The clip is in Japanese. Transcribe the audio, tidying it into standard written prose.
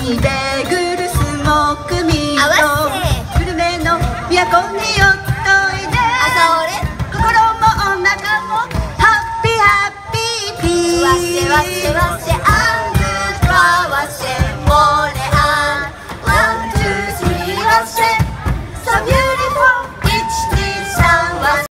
にベーグルスモークミート